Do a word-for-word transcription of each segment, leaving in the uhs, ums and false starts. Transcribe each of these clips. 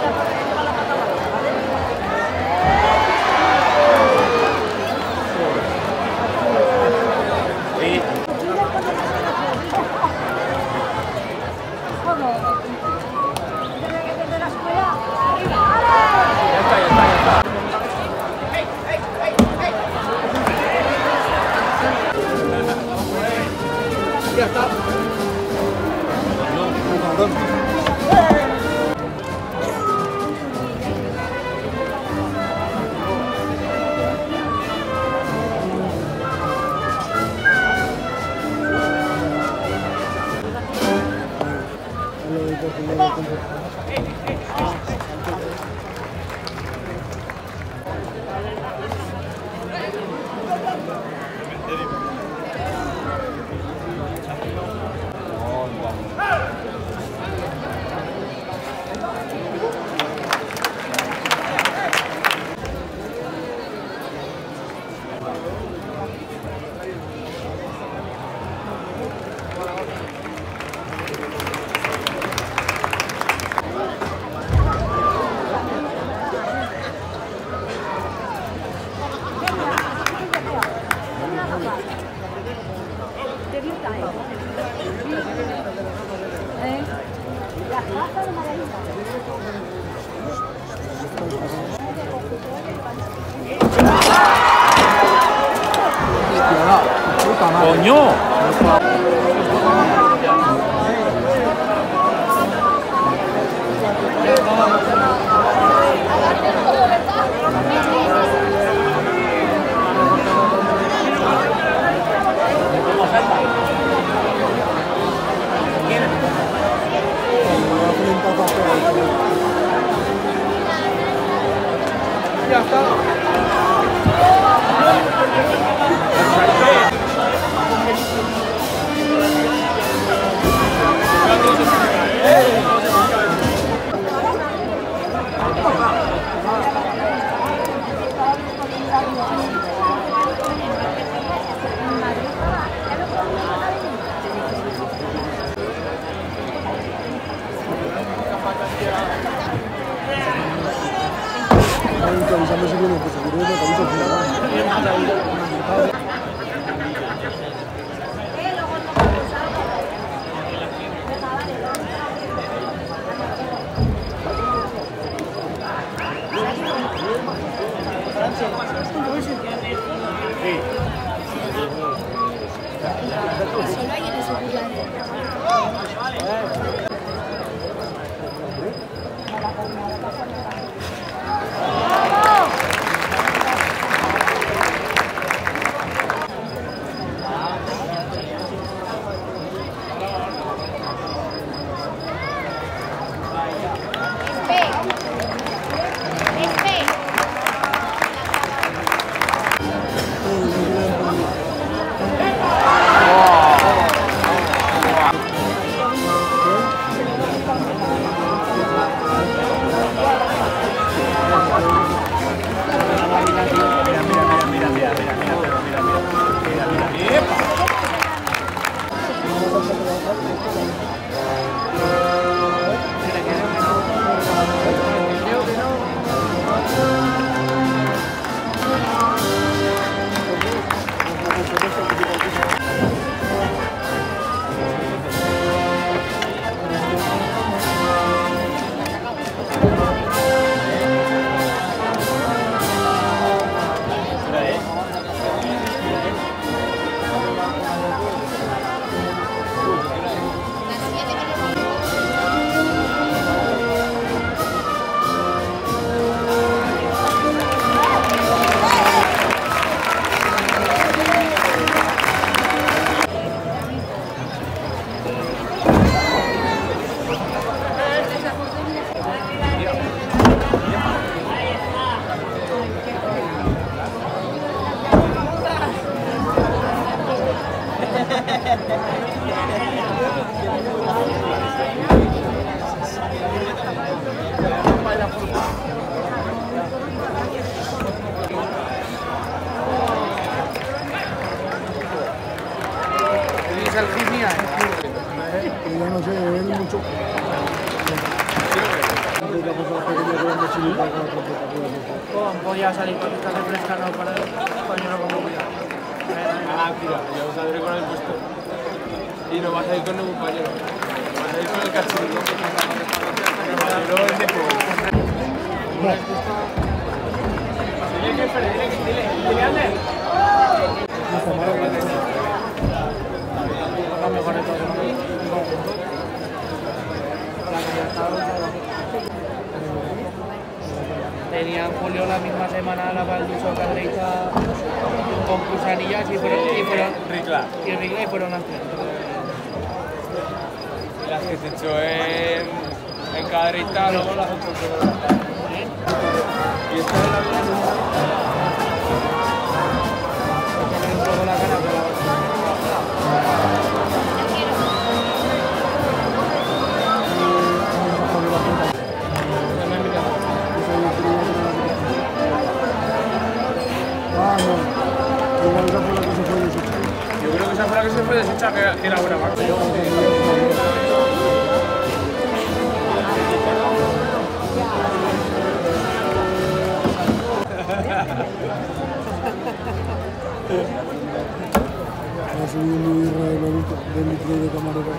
Coño! Ya está. Avisando si viene, pues seguro que te aviso al final. la pasada pequeña con una chinita con la trompeta. Podía salir con esta refrescada para el compañero con movilidad. Ah, tira, ya os saldré con el puesto. Y no vas a ir con ningún compañero. Vas a ir con el cachorro. Pero es de fuego. Dile que espere, dile que dile, dile, Ander. Mejor de todo. Tenía Julio la misma semana la Valduso Cadreita con Cusanillas y fueron y fueron Ricla. y Ricla y fueron las tres. Las que se echó en, en Cadreita, luego las otras dos. Y esta de la vida no un poco la cara con la Ah, no. Igual esa fue la que se fue desechar. Yo creo que esa fue la que se fue deshecha, que, que era buena marca. Ha subido mi birra de litro de camareros.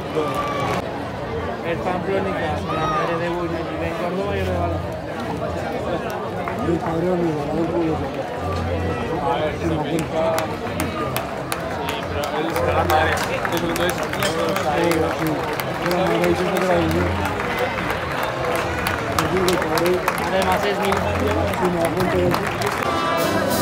el Pamplónica con la madre de Bulnes y ven Córdoba y el de Valencia. El padre amigo, la del culo. A ver, que no pinta. Sí, pero él es de la madre. De segundo es. Sí, de la madre y siempre la del Yo digo, padre, Además es mi y me da cuenta de eso.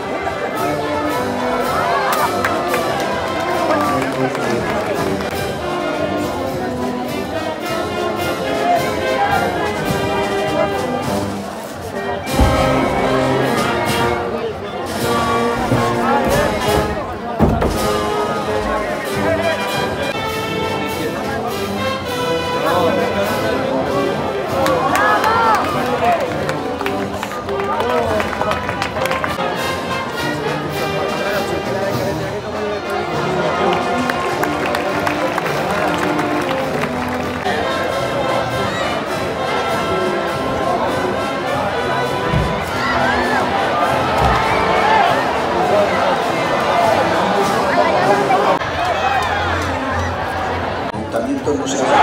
Ayuntamiento no se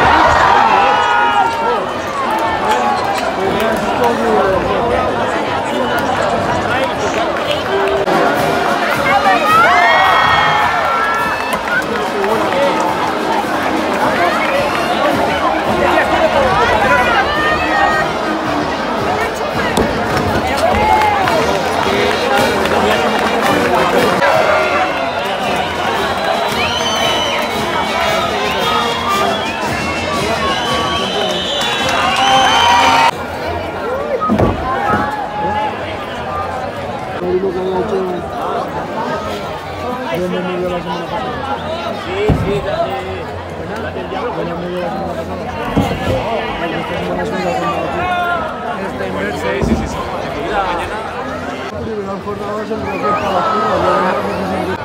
Lo que había hecho bienvenido la semana pasada. Sí, sí, la de... Bienvenido la semana pasada. Esta semana es una semana Este inverso. Sí, sí, sí, sí. aquí. Primera jornada es el resto para la curva.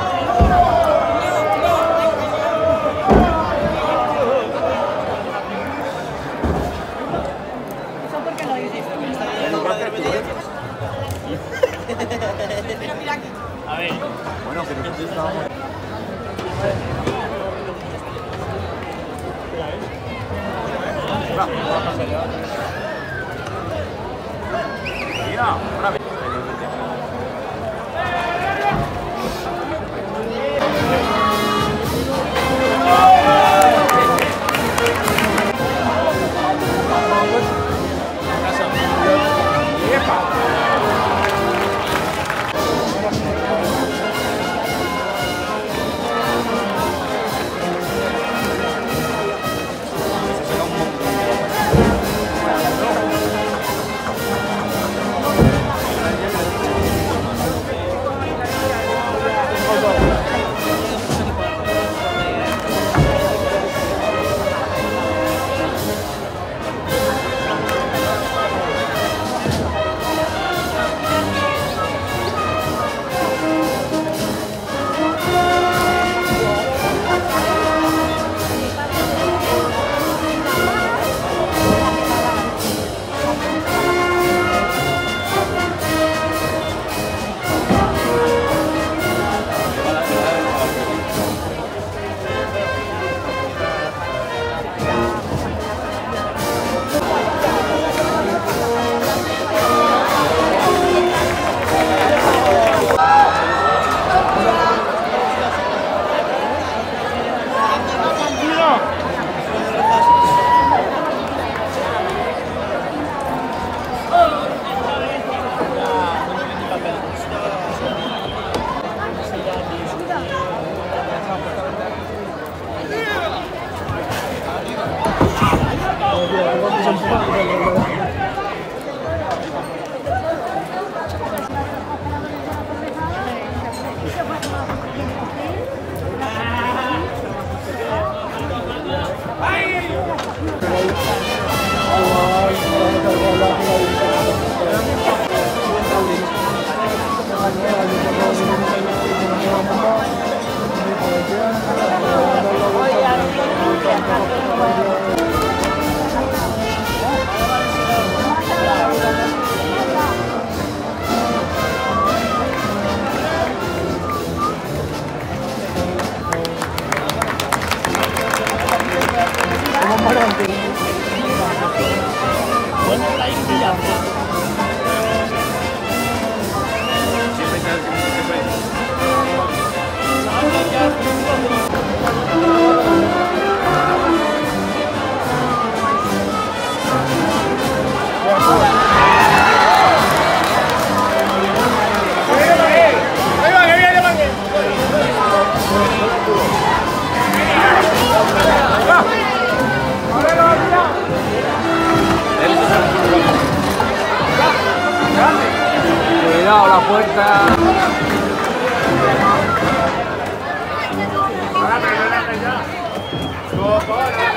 A ver. Bueno, pero que estamos... Mira, una vez. Cuidado la puerta. Ahora, pero ya, ya.